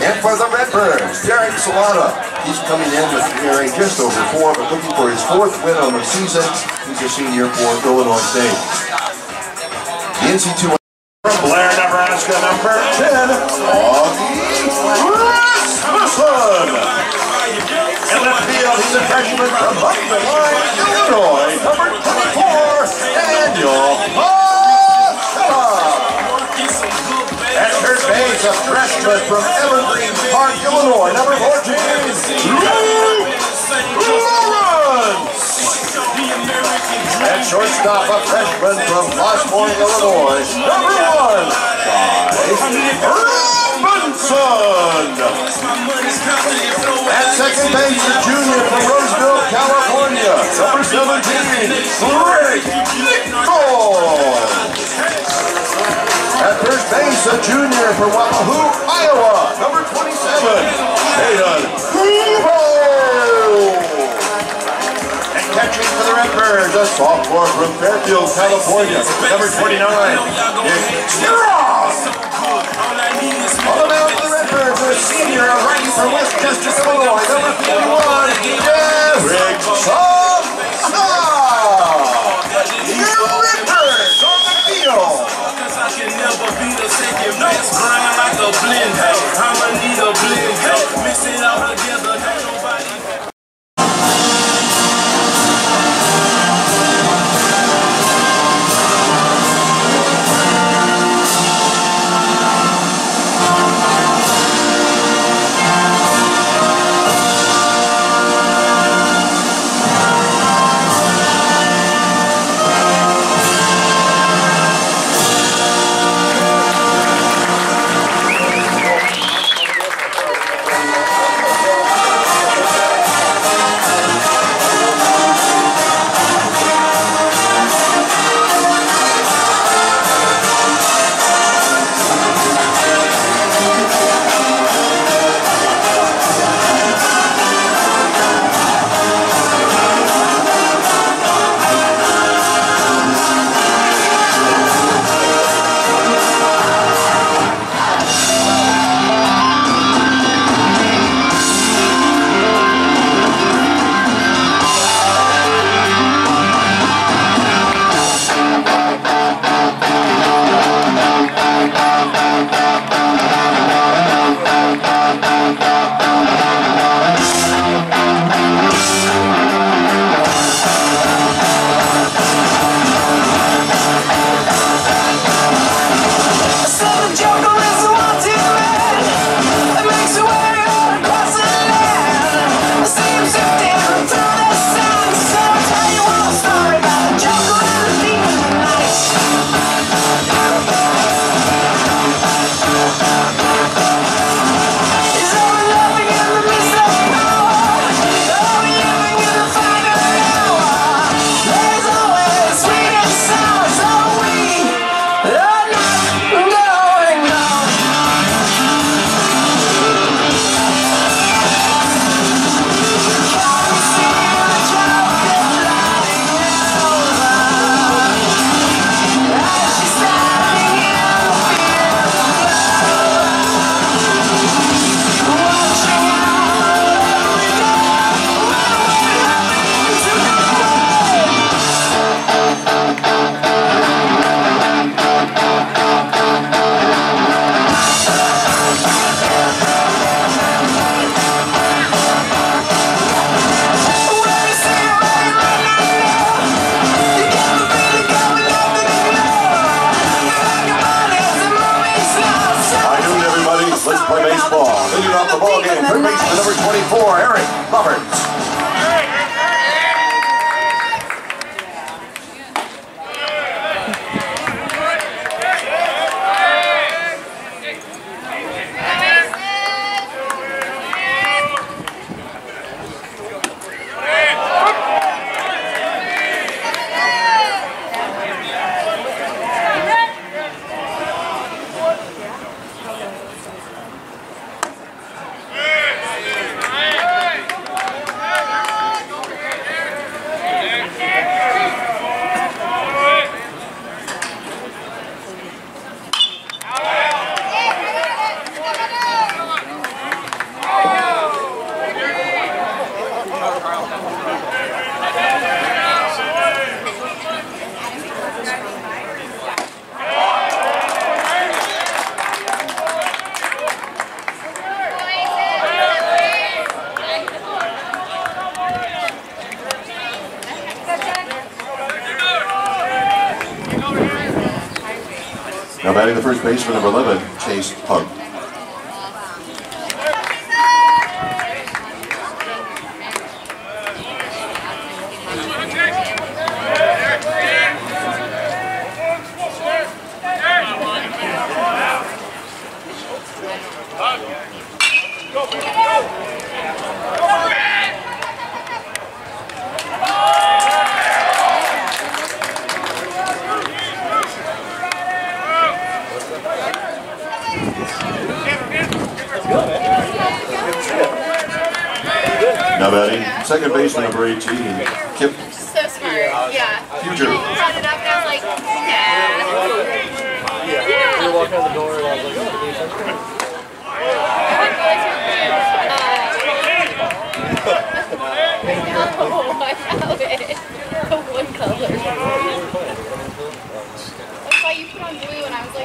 And for the Redbirds, Derek Solana. He's coming in with ERA just over 4, but looking for his 4th win on the season. He's a senior for Illinois State. The NC2 from Blair, Nebraska, number 10, Augie Rasmussen. In left field, he's a freshman from Buffalo, Illinois, number 24, Daniel Marcella. At third base, a freshman from Evergreen Park, Illinois, number 14, Lawrence. At shortstop, a freshman from Osborne, Illinois, number 1, Robinson. At second base, a junior from Roseville, California, number 17, Greg Nichols. At first base, a junior from Wahoo, Iowa, number 27, Hayden Hugo. And catching for the Redbirds, a sophomore from Fairfield, California, number 29, Nick Strong. On the mound for the Redbirds, a senior, a righty from Westchester, Illinois, number 51, Derek Solana. Your Redbirds on the field. I can never be the second best. Grind like a blend. I'ma need a blend. Mix it all together. Ain't nobody. Number 24, Eric Roberts. batting the first baseman, number 11, Chase Hug. Now batting, second baseman, number 18, Kip. So smart, yeah. Future. He brought it up and I was like, yeah. We were walking out the door and I was like, The one color. That's why you put on blue and I was like,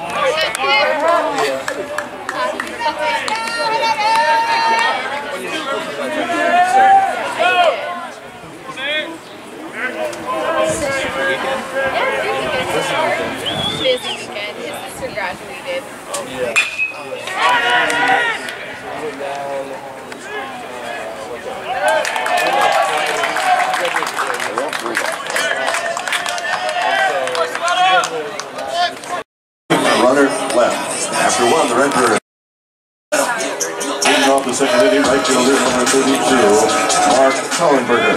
busy weekend. His sister graduated. Runner left. After one, the Redbird. Leading off the second inning, right fielder, number 32, Mark Kallenberger.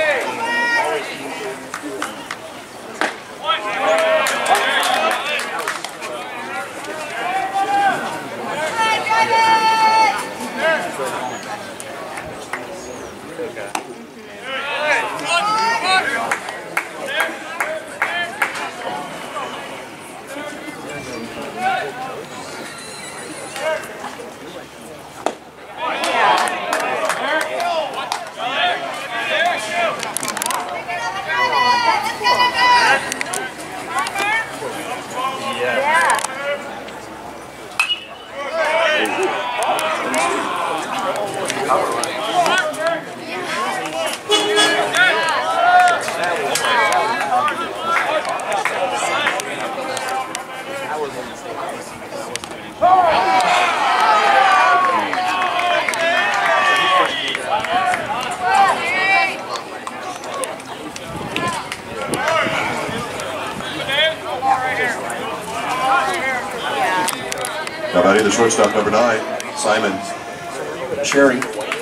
Now batting the shortstop, number 9, Simon Cherry. Look at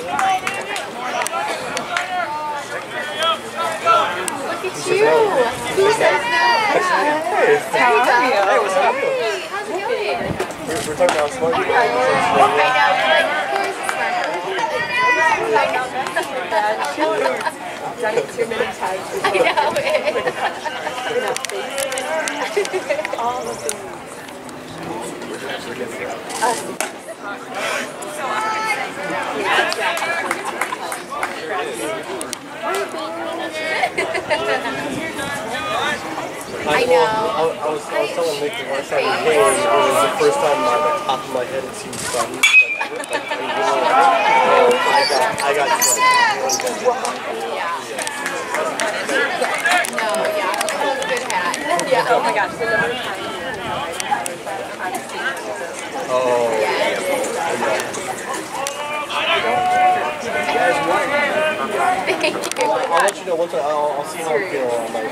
you. Who's that now? There you go. Hey, what's up? Hey, how's it going? we're talking about smart people. I know, you're like, who's the smart person? I've done it too many times. I know it. All the things. I know. I was telling Nick the last time we came, it was the first time on the top of my head it seemed fun. I got Yeah. No, yeah. That was a good hat. Yeah. Oh my gosh, the number of times Thank you. I'll let you know once I'll see how I feel on my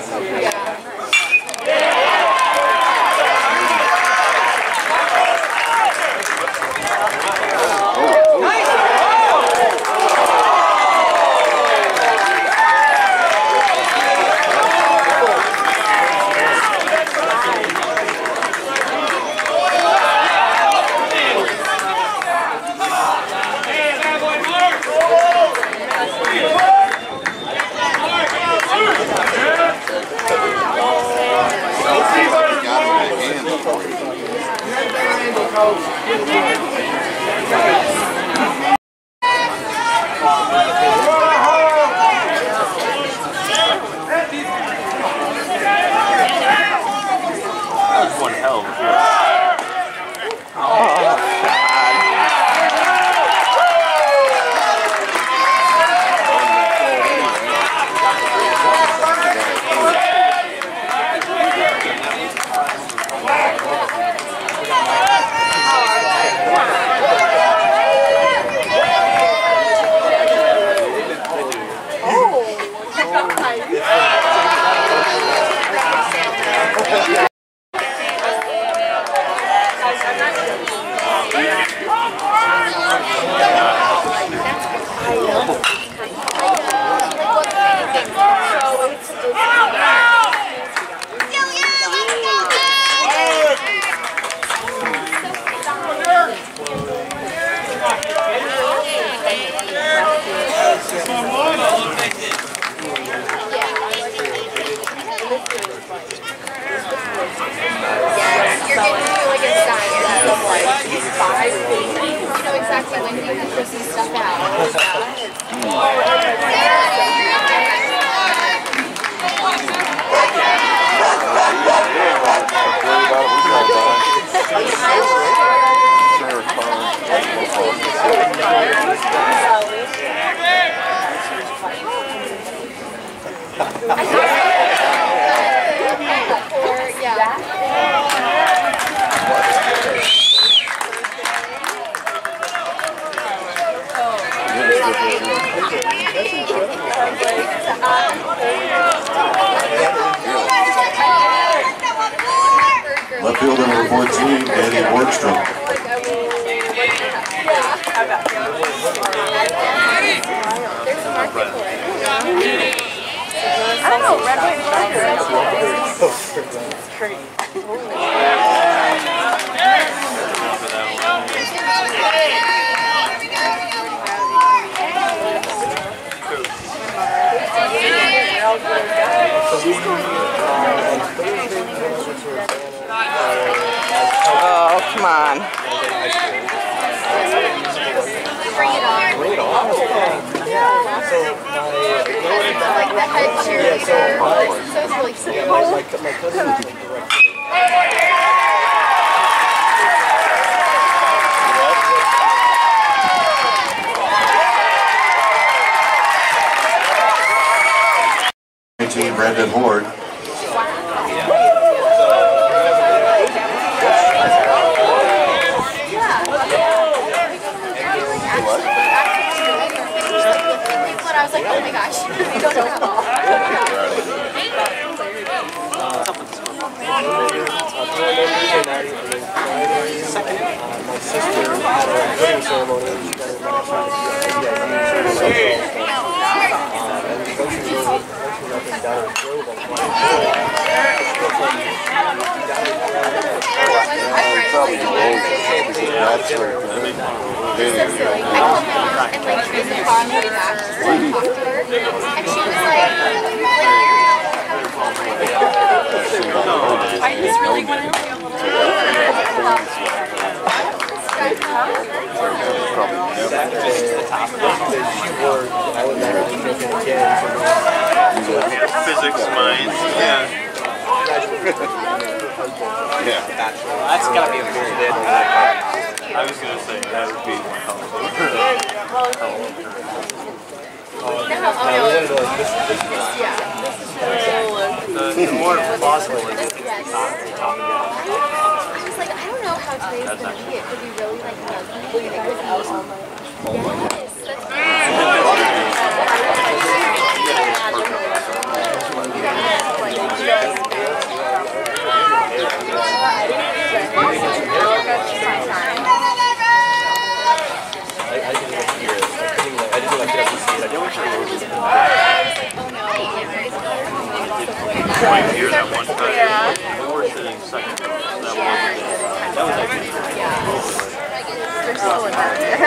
You're getting to like a science of like 5 things. You know exactly when you can push this stuff Left fielder number 14, Danny Borgstrom. I don't know, red, white, and it's great. Oh, come on. Bring it on. Like the head cheerleader. So it's really cute. My cousin was the director. Brandon Horde. I was like, oh my gosh, we don't know how. My sister had a wedding ceremony. I just really want to be a little Physics minds, yeah. Yeah. That's gotta be a very big. I was gonna say that would be my The more plausible it is. I was like, I don't know how today's going to be. It could be really like lovely. It could be point here that one time. We were sitting second. That was actually They're still in there.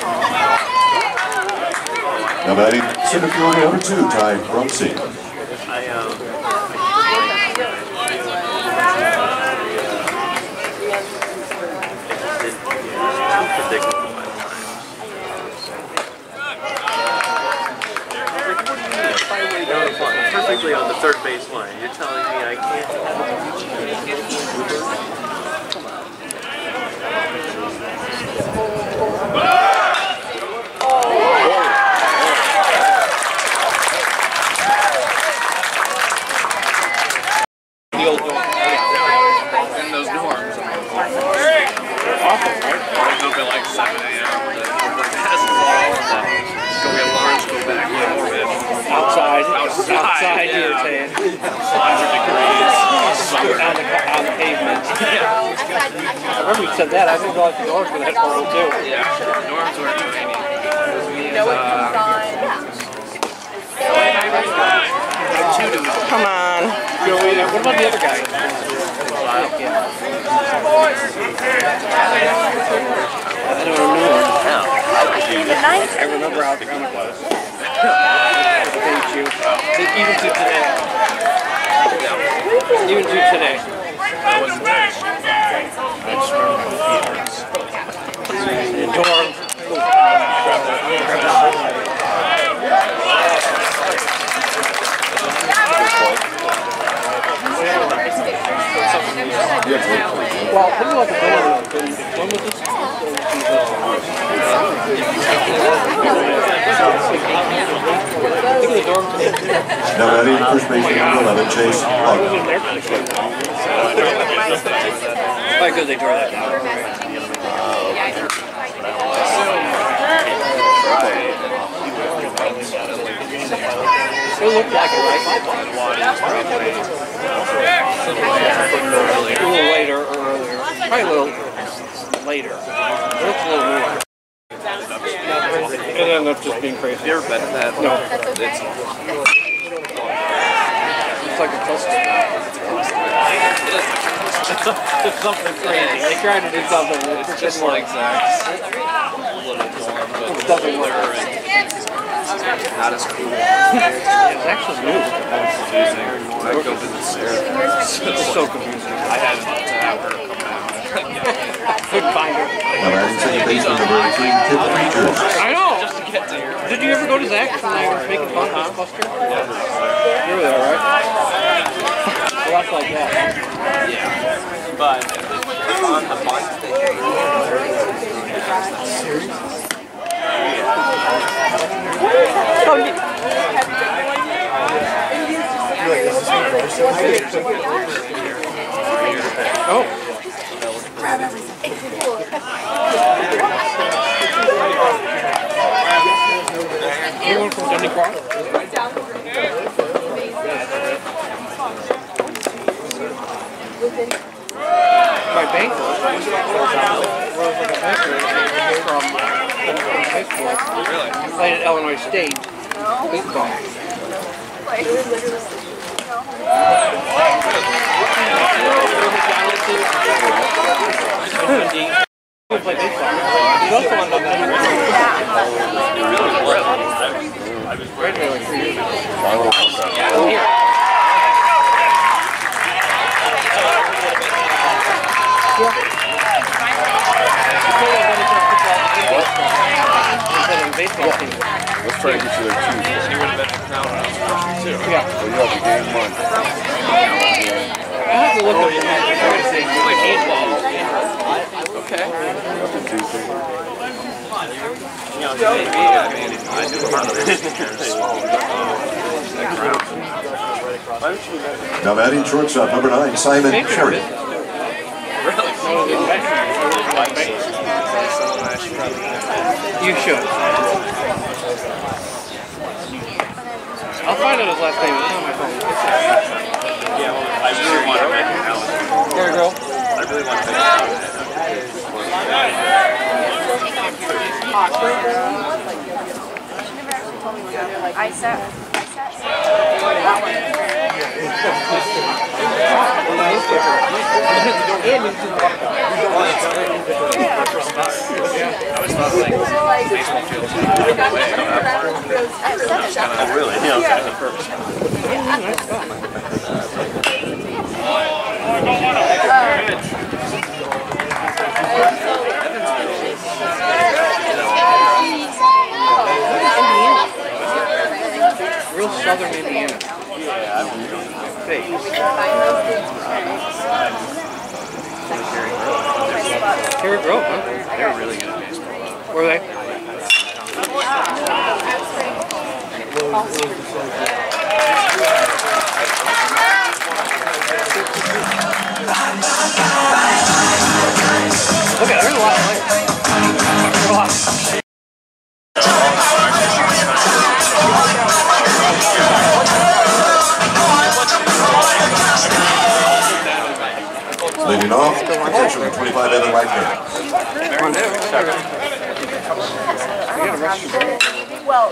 Now batting center fielder number 2, Ty Brumsey. Perfectly on the third base line. You're telling me I can't? The old dorm. In those dorms. They're awful, right? I wake up at like 7 a.m. Go get lunch, go back home. Outside you're saying. 100 degrees. On the pavement. Yeah. I remember you said that. I didn't realize the dorms were that horrible too. Yeah, dorms were tiny. Come on. What about the other guy? I don't know. I remember how the comic was. Thank you. Even to today. Even to today. I wasn't there. I just remember the dorm. Well, think about the dorm. When was this? Now ready, first baseman number 11, Chase Hogg. Why could they draw that down? It looked like it, right? A little later or earlier. Probably a little later. It looks a little more. It ended up just being crazy. You ever been to that? No. It's like a cluster. It's something crazy. They tried to do something. It's just like Zach's little dorm, but it doesn't work. Not as cool. It's actually new. It's confusing. I go to the stairs. It's so confusing. I had to have her come back. Couldn't find her. Now batting second baseman number 18, Tip Features. I know! Did you ever go to Zach's when they were making fun of this cluster? You were there, right? So that's like that. Yeah. But on the bus station. Oh. Anyone from Denny Cross? My banker was like a banker from high school. Really? Played at Illinois State. Baseball. He played baseball. He's also on the I was graduating like 3 years ago. Here. Baseball team. Let's try to get you there too. He would have been in town when I was freshman too. Yeah. Well, you have the game Monday. I have to look at the match. I'm going to say like 8 balls. Okay. Nothing Tuesday. Now batting shortstop number 9, Simon Cherry. You should. I'll find out his last name. It's on my phone. Yeah, well, I really want to make it out. There you go. I really want to make it out. I sat. always thought like baseball fields would go away. Oh, really? Yeah, okay. The purpose. Real southern Indiana. Yeah, I don't know. Cherry Grove, huh? They're really good at baseball. Were they? Look at there's a lot of players. There's a lot. Leading off, potentially 25 Evan Whiteman. Well,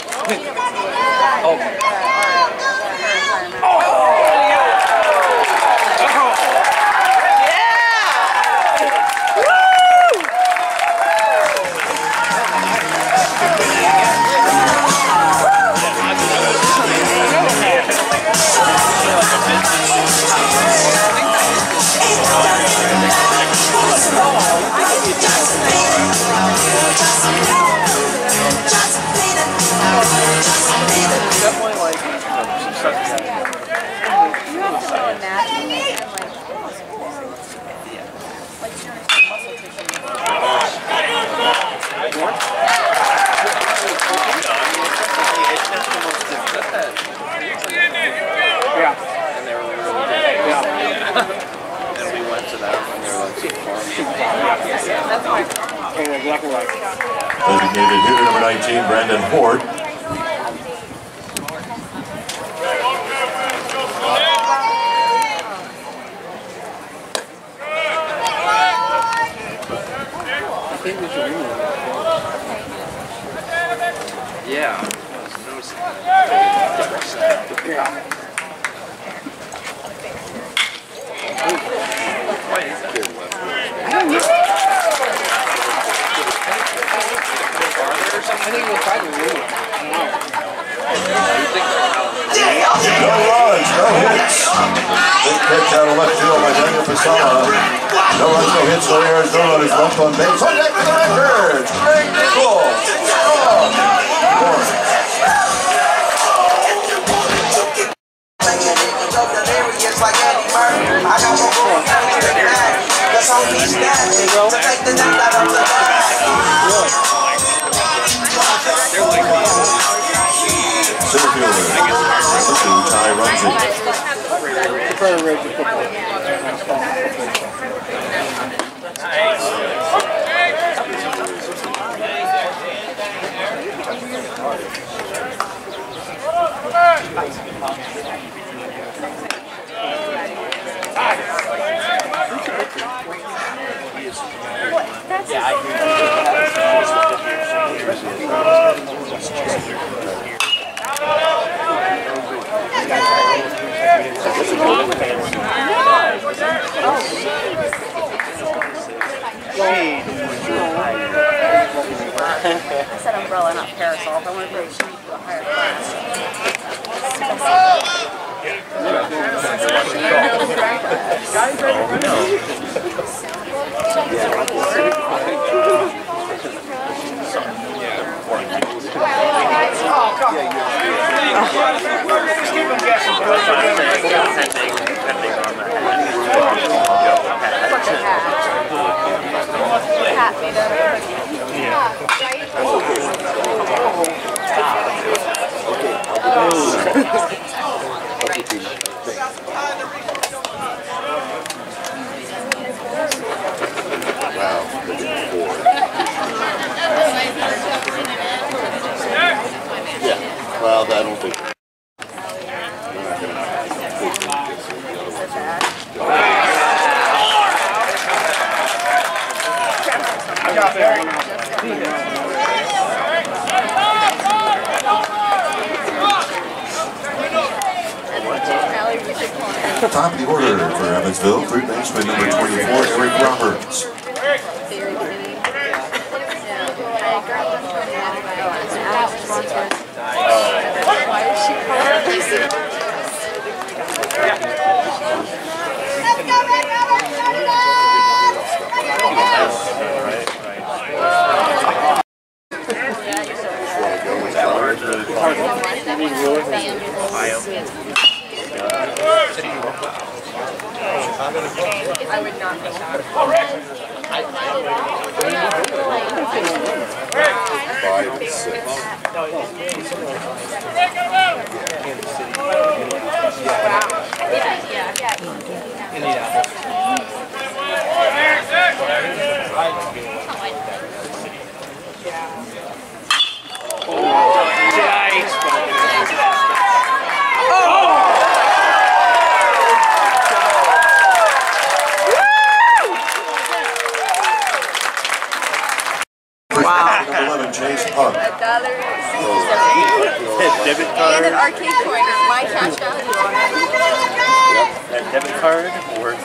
Definitely like some stuff. you have to go naturally and like muscle tissue. Yeah. And they were really good. Yeah. And we went to that when they were like super far. That's my Exactly right. Designated hitter number 19, Brandon Hort. I think we should read it. Yeah. I was noticing that. Yeah. Why is that? I think we'll try to win it. No runs, no hits. Big pitch out of left field by Daniel Pisala. No runs, no hits, no errors, no runners left on base. On deck for the records, Greg Nichols. Center fielder, Ty Rumsey. I said umbrella, not parasol. If I want to go to a higher class. Hat made out of Yeah, well, I don't think. Top of the order for Evansville, third baseman number 24, Eric Roberts. Why is she calling Lisa? Let's go, I would not be shocked. 5 and 6. Chase Punk. $1.67. Debit card. And an arcade coin is my cash value on it. That debit card works.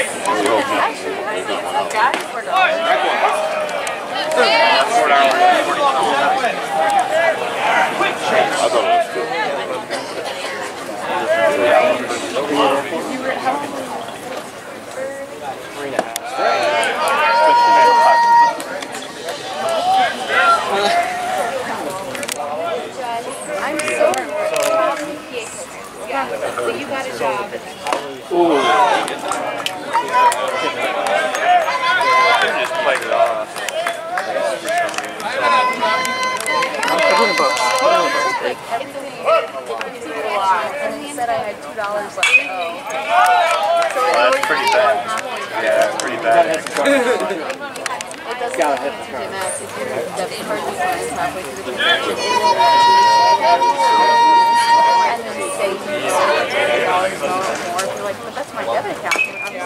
I'm so yeah. So you got a job. Ooh. Just played it off. And he said I had $2 left. So Well, that's pretty bad. Yeah, pretty bad. it doesn't TJ Maxx if your debit card declines halfway through the transaction. And then say you $2 more. If you're like, but that's my debit account. I'm just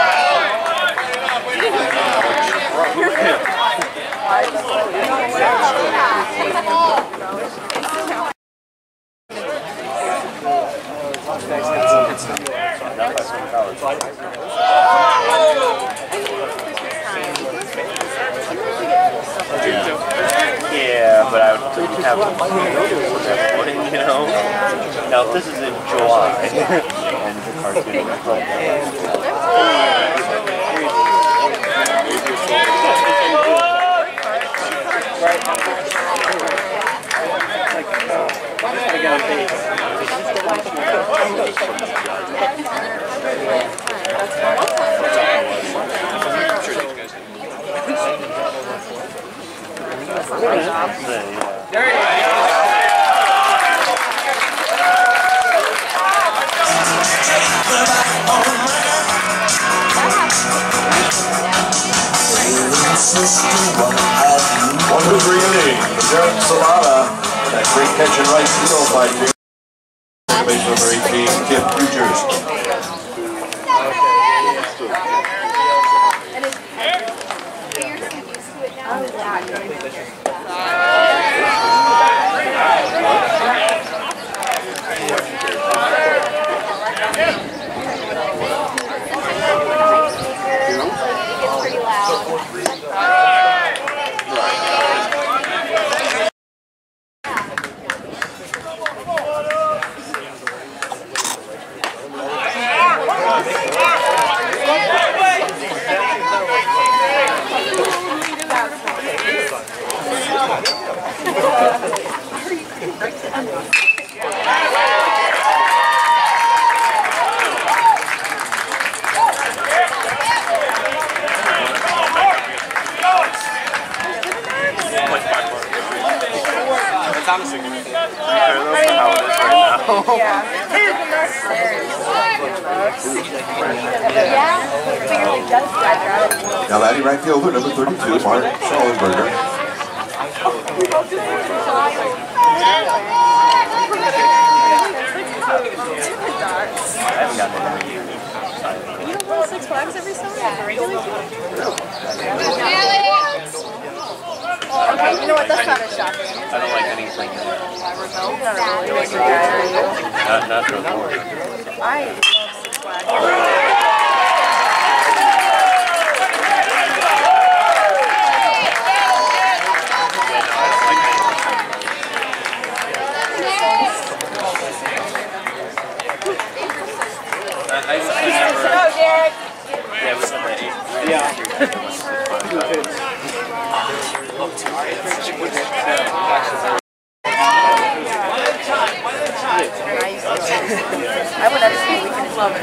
Yeah, but I would have you know. Now, if this is in July and the car's getting One who's reading, Jared Solana, that great catch and right field by base number 18, Kip Futures. It's honestly good. Those powders right now. Now batting right fielder, number 32, Mark Schallenberger. I haven't gotten it. You don't roll Six Flags every summer? Okay, you know what? That's not a shocker. I don't like anything. Not for more. I love Six Flags. Go, Derek! Yeah, we said that 8. Yeah. I would understand we can love it.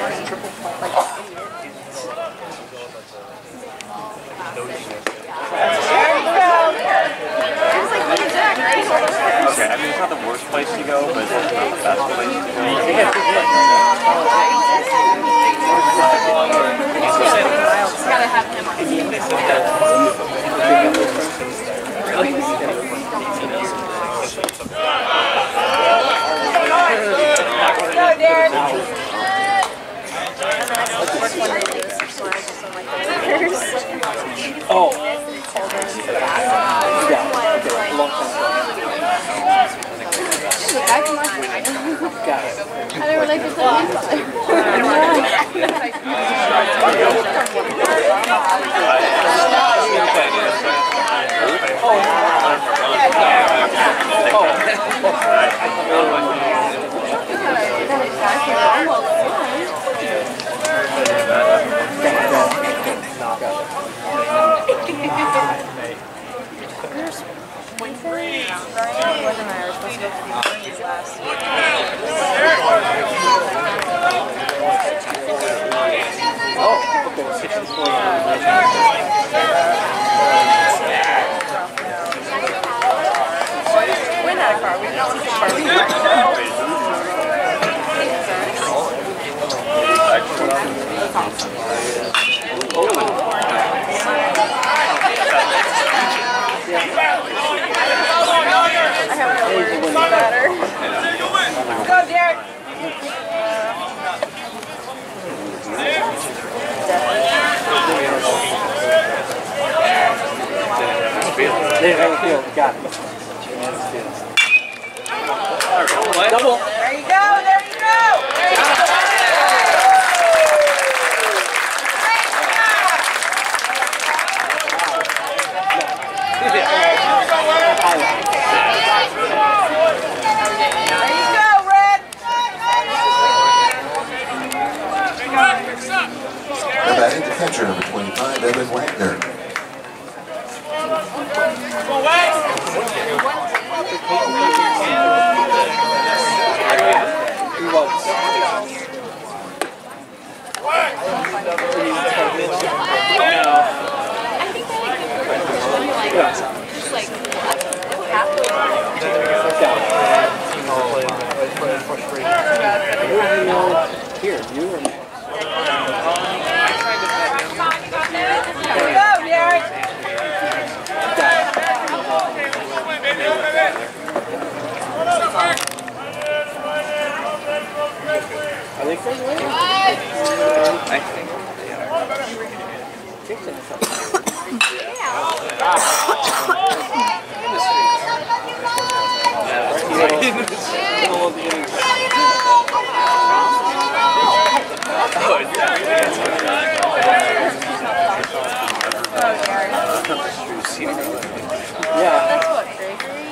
There you go. It's like me and Zach, right? Okay, I mean, it's not the worst place to go, but it's not the best place to go. Gotta have him on. Go, Derek. Oh. Yeah. Long time Got it. I never liked it so We're not far. We're not too far. I have no words better. Go, Derek. They have a field. Got it. Double. There you go. There you go. They're batting the catcher, number 25, Evan Wagner. Here, you or me? Here we go, Derek. Are they further away? I think they are. Yeah. That's what, Gregory?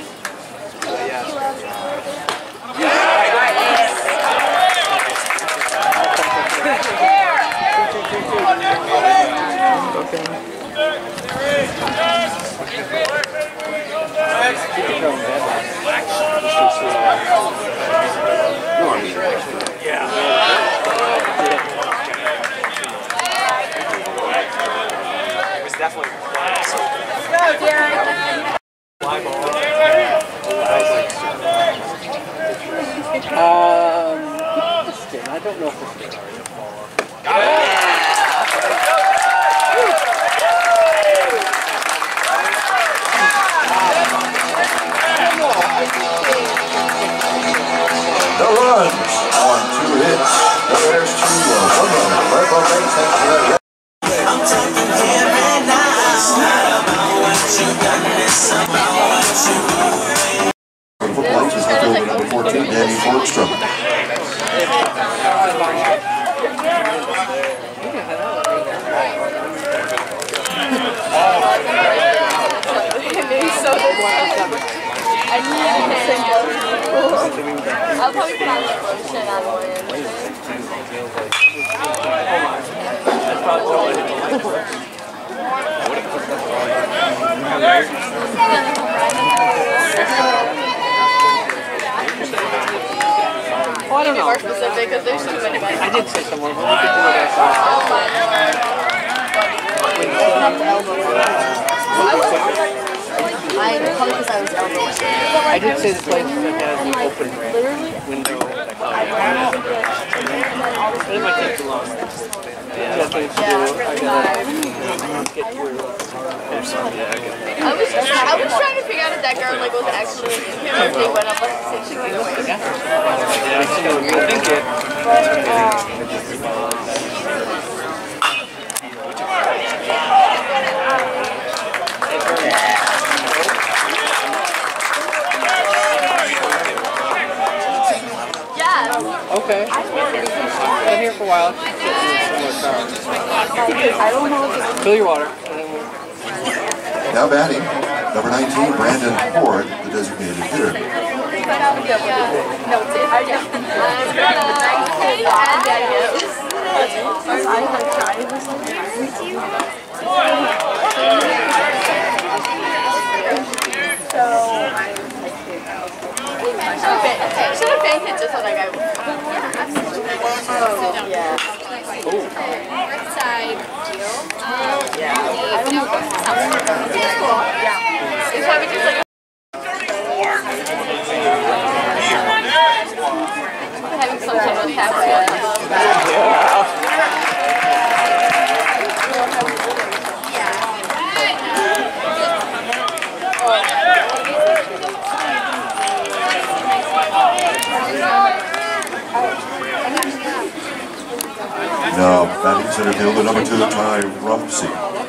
It was definitely Go, Derek. I don't know if it's good. No runs on 2 hits. No errors, 2 1 run. Red ball base heads for that. I'm talking here and now. It's not about what you've done, it's about what you For the football is number 14, Danny Borgstrom. I'll probably put on the lotion on one. Oh, I don't know. More specific because there's too many. I did say somewhere, but we could do it outside. Oh my probably because I was elbowing. I did say the place that has the open window. But it might take too long. Yeah, things to do. I gotta get through. I was trying to figure out if that girl like was actually in here or they went up like the same thing. I think it. Yeah. Okay. Been here for a while. I don't know. Fill your water. Now batting, number 19, Brandon Ford, the designated hitter. Should have fainted just so that guy would. Oh, yeah. North side. It's probably just like having some sort of tattoo. Now batting center fielder, number 2, Ty Rumsey.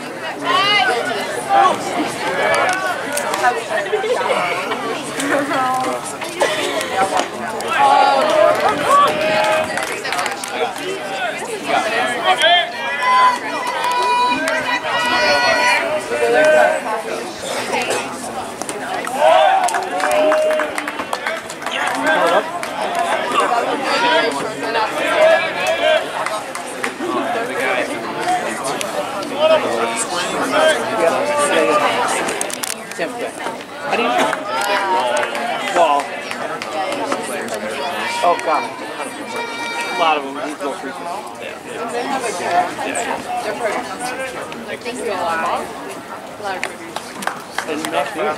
How do you? Wall. Oh God. A lot of them. These go free. And next year.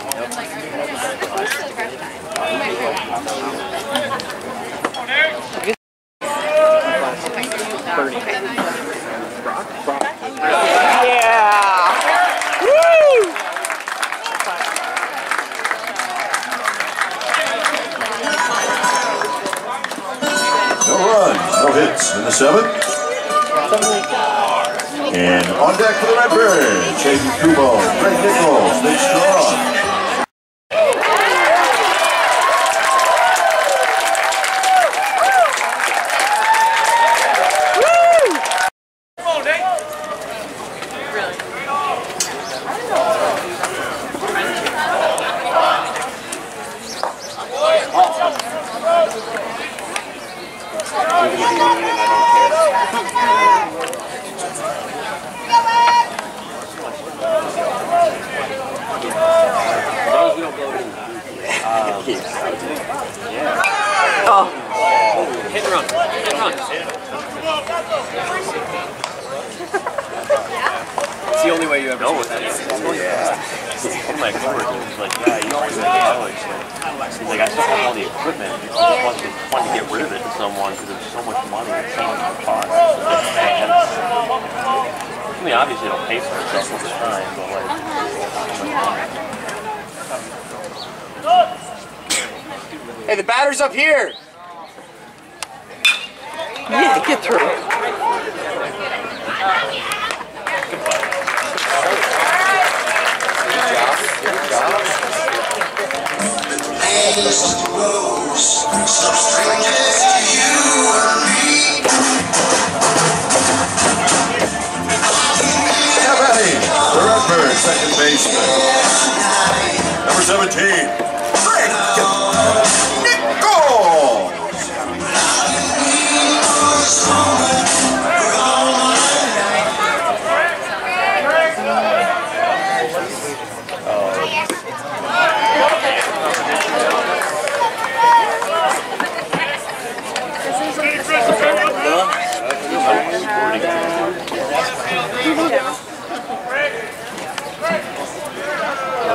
Yeah! Woo! No runs, no hits in the 7th. And on deck for the Redbirds, Shaden Kubo, Greg Nichols, Nick Strong. Oh. Hit and run. Hit and run. It's the only way you ever know what that is. Yeah. One of my coworkers was like, yeah, you know, he's like, I still have all the equipment. He just wanted to get rid of it to someone because there's so much money and change in the cost. I mean, obviously it'll pay for itself over time, but like... Hey, the batter's up here! Yeah, get through. Good job. Now batting, the Redbirds, second baseman. Number 17, Greg Nichols.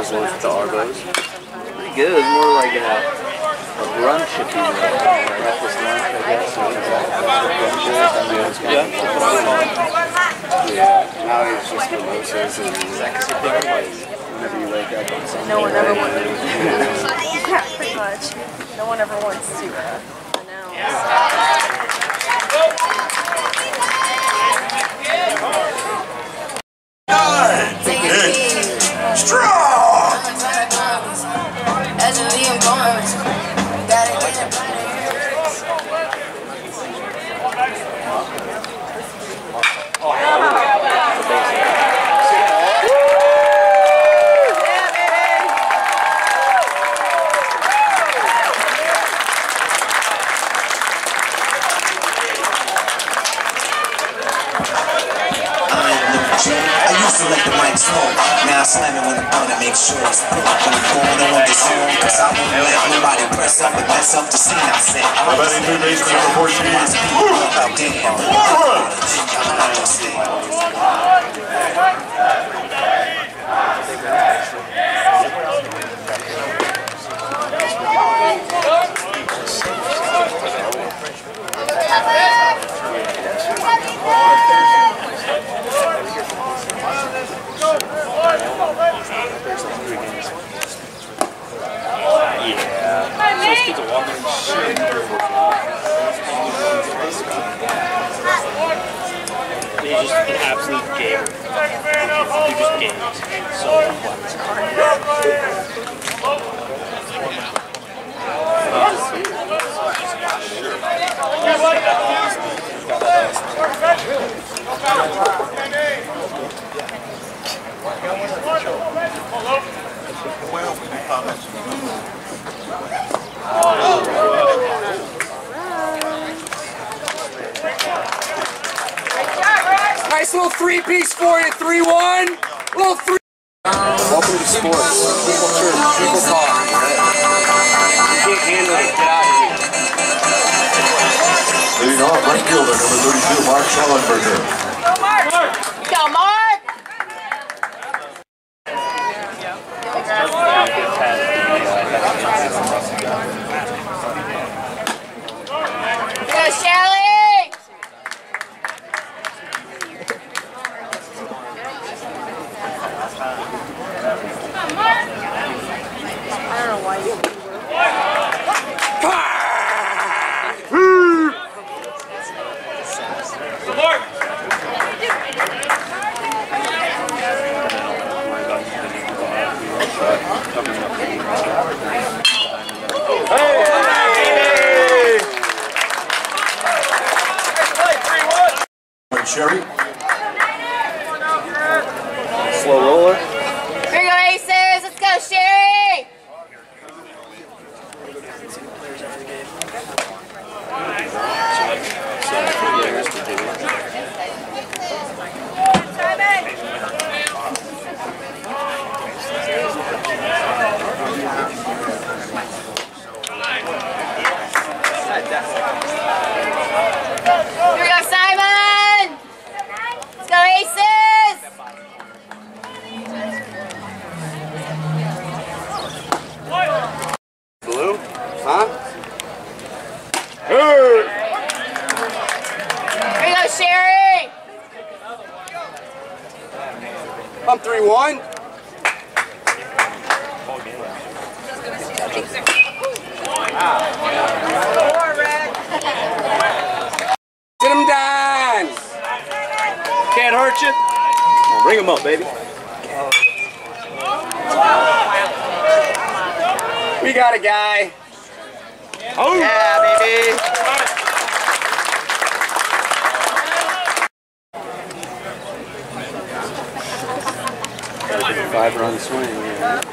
How's lunch with the Argos? Pretty good. It's more like a brunch, if you will. Breakfast lunch, I guess. Yeah, now it's just mimosas and whenever you wake up on Sunday. No one ever wants to. Yeah, pretty much. No one ever wants to announce. I used to let the mic smoke. Now I slam it when I'm done to make sure it's broke. When I'm going on this home, cause I won't let nobody press up and mess up the scene I set. How about in third base number He's just an absolute gamer. He just games. So Nice little three-piece for you, 3-1. Little three. Welcome to sports. People church, people talk. You can't handle it, get out of here. Leading off, right fielder, number 32, Mark Schellenberger. Go, Mark! Go, Mark! Go, Shelly! I don't know why you Sherry. slow roller. Here you go, Aces! Let's go, Sherry! Here we go, Simon! Let's go, Aces! Blue? Huh? Here you go, Sherry! I'm 3-1. Get him down. Can't hurt you. Bring him up, baby. We got a guy. Oh yeah, baby. 5-run swing. Yeah.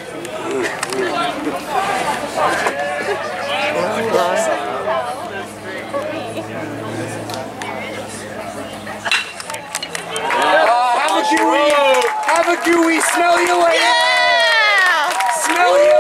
Have a gooey. Smell you later. Yeah! Smell you